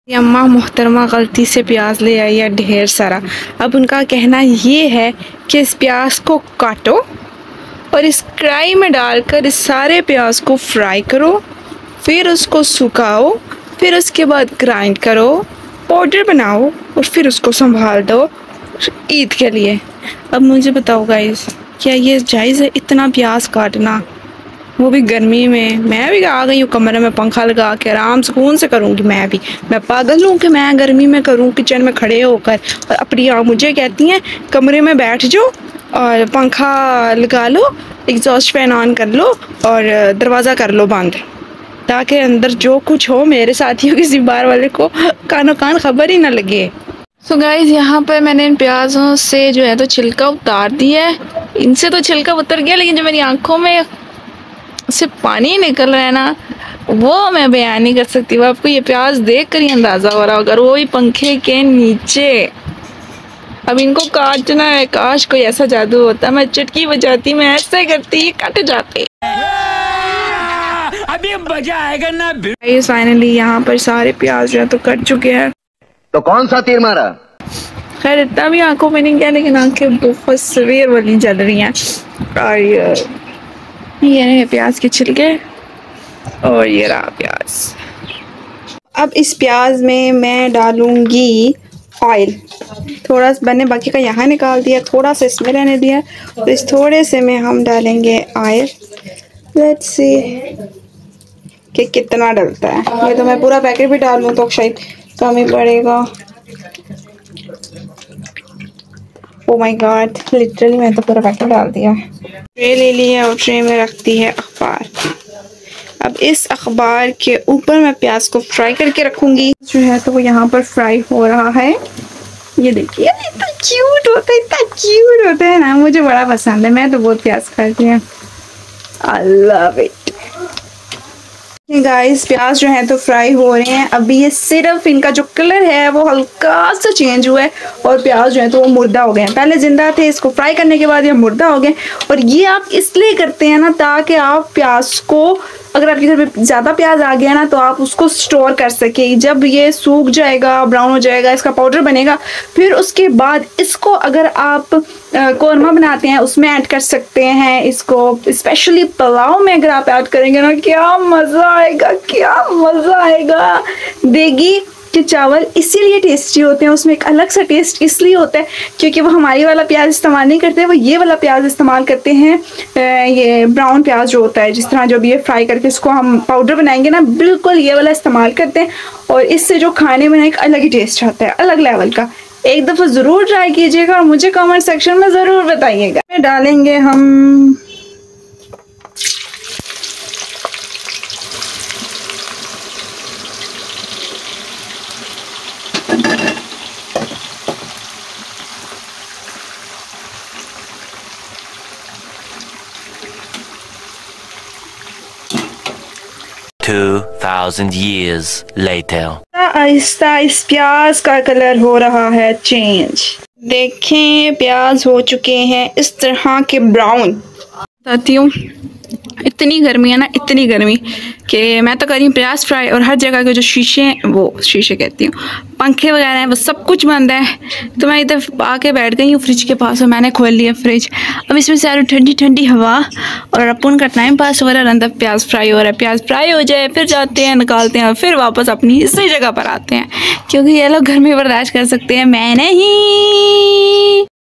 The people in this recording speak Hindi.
अम्मा मोहतरमा गलती से प्याज ले आई है ढेर सारा। अब उनका कहना ये है कि इस प्याज को काटो और इस कढ़ाई में डालकर इस सारे प्याज को फ्राई करो, फिर उसको सुखाओ, फिर उसके बाद ग्राइंड करो, पाउडर बनाओ और फिर उसको संभाल दो ईद के लिए। अब मुझे बताओ गाइस, क्या ये जायज़ है इतना प्याज काटना, वो भी गर्मी में? मैं भी आ गई हूँ कमरे में पंखा लगा के आराम सुकून से करूँगी। मैं पागल हूँ कि मैं गर्मी में करूँ किचन में खड़े होकर, और अपनी मुझे कहती हैं कमरे में बैठ जाओ और पंखा लगा लो, एग्जॉस्ट फैन ऑन कर लो और दरवाज़ा कर लो बंद, ताकि अंदर जो कुछ हो मेरे साथियों किसी बाहर वाले को कानो कान खबर ही ना लगे। सो गाइस, यहाँ पर मैंने इन प्याज़ों से जो है तो छिलका उतार दिया है। इनसे तो छिलका उतर गया, लेकिन जो मेरी आँखों में से पानी निकल रहा है ना, वो मैं बयान नहीं कर सकती। वो आपको ये प्याज देख कर ही अंदाज़ा हो रहा होगा, वो ही पंखे के नीचे। अब इनको काटना है, काश कोई ऐसा जादू होता, मैं चुटकी बजाती, मैं ऐसे करती, ये कट जाते। अभी मजा आएगा ना। फाइनली यहाँ पर सारे प्याज जो है तो कट चुके हैं। तो कौन सा तीर मारा? खैर इतना भी आंखों में नहीं गया, लेकिन आंखें बहुत सवेर वाली जल रही हैं। और ये रहे प्याज के छिलके और ये रहा प्याज। अब इस प्याज में मैं डालूंगी ऑयल। थोड़ा सा मैंने बाकी का यहाँ निकाल दिया, थोड़ा सा इसमें रहने दिया, तो इस थोड़े से में हम डालेंगे ऑयल। लेट्स सी कि कितना डलता है। ये तो मैं पूरा पैकेट भी डाल लूँ तो शायद कम ही पड़ेगा। ओह माय गॉड, लिटरली मैं तो पूरा पैकेट डाल दिया। ट्रे ले लिया और ट्रे में रखती है अखबार। अब इस अखबार के ऊपर मैं प्याज को फ्राई करके रखूंगी। जो है तो वो यहाँ पर फ्राई हो रहा है। ये देखिए इतना क्यूट होता है, इतना क्यूट होता है ना, मुझे बड़ा पसंद है। मैं तो बहुत प्याज खाती हूँ, आई लव इट। गाइस, प्याज जो है तो फ्राई हो रहे हैं। अभी ये सिर्फ इनका जो कलर है वो हल्का सा चेंज हुआ है और प्याज जो है तो वो मुर्दा हो गए हैं। पहले जिंदा थे, इसको फ्राई करने के बाद ये मुर्दा हो गए। और ये आप इसलिए करते हैं ना, ताकि आप प्याज को, अगर आपके घर में ज़्यादा प्याज आ गया ना, तो आप उसको स्टोर कर सके। जब ये सूख जाएगा, ब्राउन हो जाएगा, इसका पाउडर बनेगा, फिर उसके बाद इसको अगर आप कौरमा बनाते हैं उसमें ऐड कर सकते हैं। इसको स्पेशली पुलाव में अगर आप ऐड करेंगे ना, क्या मज़ा आएगा, क्या मज़ा आएगा। देगी के चावल इसीलिए टेस्टी होते हैं, उसमें एक अलग सा टेस्ट इसलिए होता है क्योंकि वो हमारी वाला प्याज इस्तेमाल नहीं करते, वो ये वाला प्याज इस्तेमाल करते हैं। ये ब्राउन प्याज जो होता है, जिस तरह जब ये फ्राई करके इसको हम पाउडर बनाएंगे ना, बिल्कुल ये वाला इस्तेमाल करते हैं। और इससे जो खाने में एक अलग ही टेस्ट आता है, अलग लेवल का। एक दफ़ा ज़रूर ट्राई कीजिएगा और मुझे कमेंट सेक्शन में ज़रूर बताइएगा। डालेंगे हम $2,000 years later. आहिस्ता इस प्याज का कलर हो रहा है चेंज। देखें, प्याज हो चुके हैं इस तरह के ब्राउन। बताती हूँ, इतनी गर्मी है ना, इतनी गर्मी कि मैं तो कर रही हूँ प्याज फ्राई, और हर जगह के जो शीशे कहती हूँ, पंखे वगैरह हैं, वो सब कुछ बंद है। तो मैं इधर आके बैठ गई हूँ फ्रिज के पास और मैंने खोल लिया फ्रिज। अब इसमें से आ रही ठंडी ठंडी हवा और अपन का टाइम पास हो रहा है, अंदर प्याज फ्राई हो रहा है। प्याज फ्राई हो जाए फिर जाते हैं, निकालते हैं और फिर वापस अपनी इसी जगह पर आते हैं, क्योंकि ये लोग गर्मी बर्दाश्त कर सकते हैं, मैं नहीं।